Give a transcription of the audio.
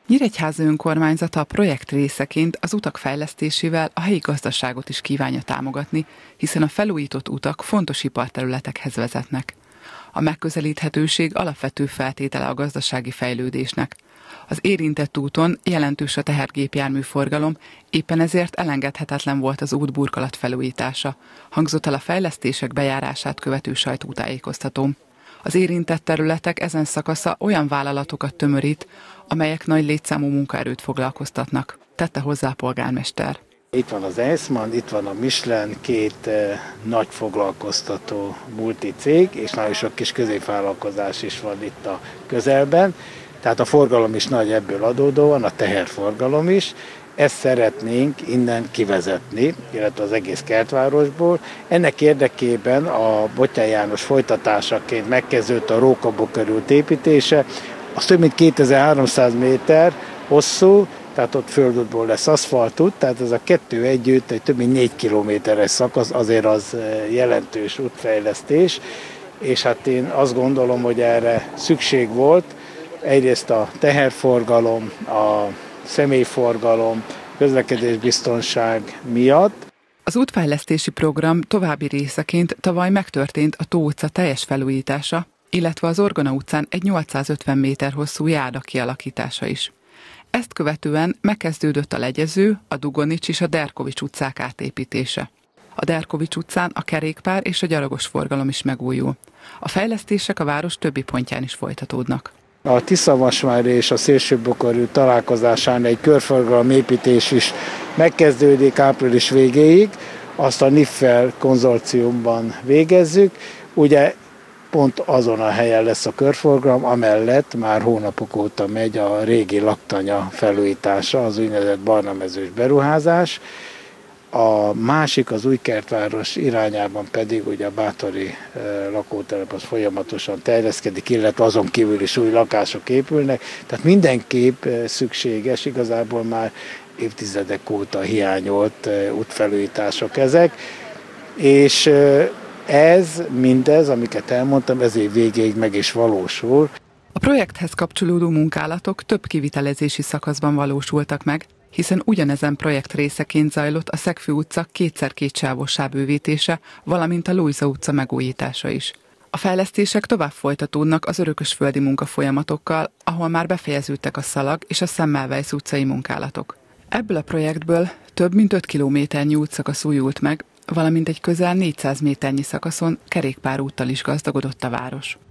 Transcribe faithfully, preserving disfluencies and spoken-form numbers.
Nyíregyháza önkormányzata a projekt részeként az utak fejlesztésével a helyi gazdaságot is kívánja támogatni, hiszen a felújított utak fontos iparterületekhez vezetnek. A megközelíthetőség alapvető feltétele a gazdasági fejlődésnek. Az érintett úton jelentős a tehergépjármű forgalom, éppen ezért elengedhetetlen volt az út burkolat felújítása, hangzott el a fejlesztések bejárását követő sajtótájékoztatón. Az érintett területek ezen szakasza olyan vállalatokat tömörít, amelyek nagy létszámú munkaerőt foglalkoztatnak, tette hozzá a polgármester. Itt van az Eissmann, itt van a Michelin, két eh, nagy foglalkoztató multicég, és nagyon sok kis középvállalkozás is van itt a közelben. Tehát a forgalom is nagy ebből adódóan, a teherforgalom is. Ezt szeretnénk innen kivezetni, illetve az egész kertvárosból. Ennek érdekében a Bottyán János folytatásaként megkezdődött a Róka körút építése. Az több mint kétezer-háromszáz méter hosszú, tehát ott földútból lesz aszfaltút, tehát ez a kettő együtt egy több mint négy kilométeres szakasz, azért az jelentős útfejlesztés, és hát én azt gondolom, hogy erre szükség volt. Egyrészt a teherforgalom, a személyforgalom, közlekedésbiztonság miatt. Az útfejlesztési program további részeként tavaly megtörtént a Tó utca teljes felújítása, illetve az Orgona utcán egy nyolcszázötven méter hosszú járda kialakítása is. Ezt követően megkezdődött a Legyező, a Dugonics és a Derkovics utcák átépítése. A Derkovics utcán a kerékpár és a gyalogos forgalom is megújul. A fejlesztések a város többi pontján is folytatódnak. A Tiszavasvári és a Szélső-Bokorú találkozásán egy körforgalom építés is megkezdődik április végéig, azt a Niffel konzorciumban végezzük. Ugye pont azon a helyen lesz a körforgalom, amellett már hónapok óta megy a régi laktanya felújítása, az úgynevezett barnamezős beruházás. A másik, az Újkertváros irányában pedig ugye a bátori e, lakótelep az folyamatosan terjeszkedik, illetve azon kívül is új lakások épülnek. Tehát mindenképp szükséges, igazából már évtizedek óta hiányolt e, útfelújítások ezek, és e, ez mindez, amiket elmondtam, ez év végéig meg is valósul. A projekthez kapcsolódó munkálatok több kivitelezési szakaszban valósultak meg, hiszen ugyanezen projekt részeként zajlott a Szegfű utca kétszer kétsávos sávbővítése, valamint a Lujza utca megújítása is. A fejlesztések tovább folytatódnak az örökösföldi munkafolyamatokkal, ahol már befejeződtek a Szalag és a Semmelweis utcai munkálatok. Ebből a projektből több mint öt kilométernyi útszakasz újult meg, valamint egy közel négyszáz méternyi szakaszon kerékpárúttal is gazdagodott a város.